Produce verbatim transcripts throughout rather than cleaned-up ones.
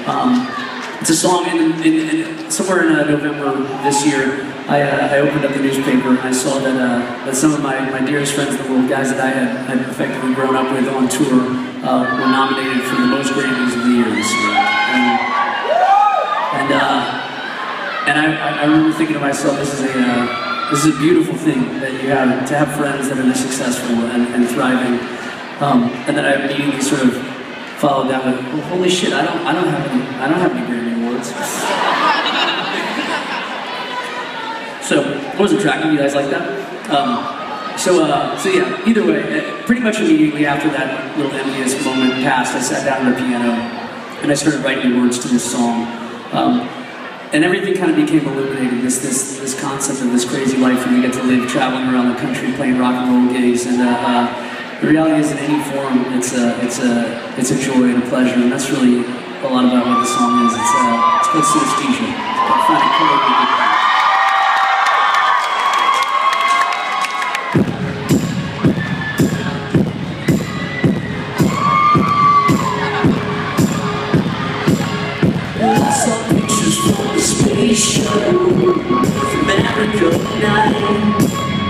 Um, it's a song, in, in, in, somewhere in uh, November this year, I, uh, I opened up the newspaper and I saw that, uh, that some of my, my dearest friends in the world, guys that I had, had effectively grown up with on tour, uh, were nominated for the most Grammys of the year this year. And, and, uh, and I, I remember thinking to myself, this is a, uh, this is a beautiful thing that you have, to have friends that are this successful and, and thriving. Um, and then I immediately sort of followed that with, well, holy shit, I don't, I don't have any, I don't have any Grammy Awards. So, it was attractive, you guys like that? Um, so, uh, so yeah, either way, pretty much immediately after that little envious moment passed, I sat down at the piano and I started writing the words to this song. Um, and everything kind of became illuminated, this, this, this concept of this crazy life where you get to live traveling around the country playing rock and roll gigs. And uh, uh, the reality is, in any form, it's a, it's, a, it's a joy and a pleasure, and that's really a lot about what the song is. It's, uh, it's called Synesthesia. It's called Finding Color in the Good. From America night,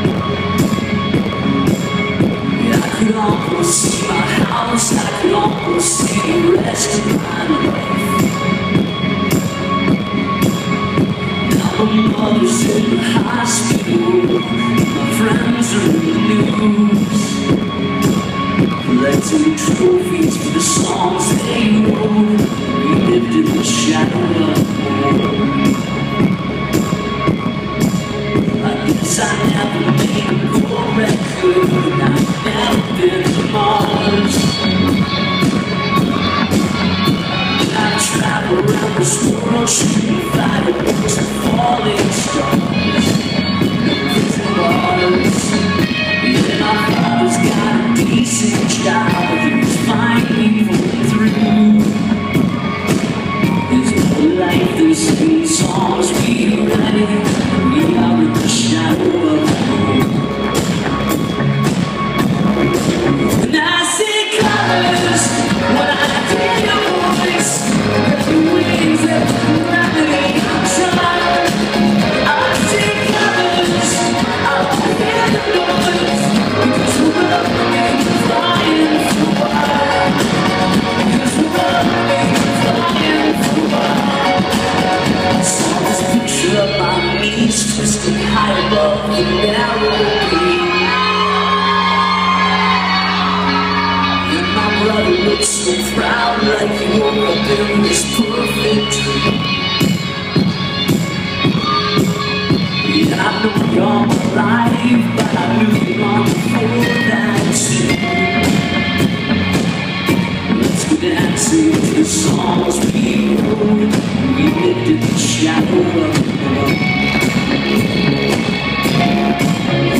yeah, I could almost see my house, I could almost see the rest of my life. Now my mother's in the hospital, my friends are in the news, collecting trophies for the songs they wrote. We lived in the shadow of war. I never made a gold record, and I've never been to Mars. I travel around this world shooting fireworks and falling stars. No prison bars. Yeah, my father's got a decent job, he was finally pulling through. There's no life, there's singing songs we write. We are in the shadow of the moon. And I see colors when I hear your voice. The wings of gravity try. I see colors, I hear the noise. Because we're running, flying for a while. Because we're running, flying for a while. I saw this picture of my knees twisted high above the narrow beam. And my brother looked so proud, like he woke up in this perfect dream. Yeah, I know you're alive, but I knew you long before that too. Let's go dancing to the songs we wrote. We lived in the shadow of the moon.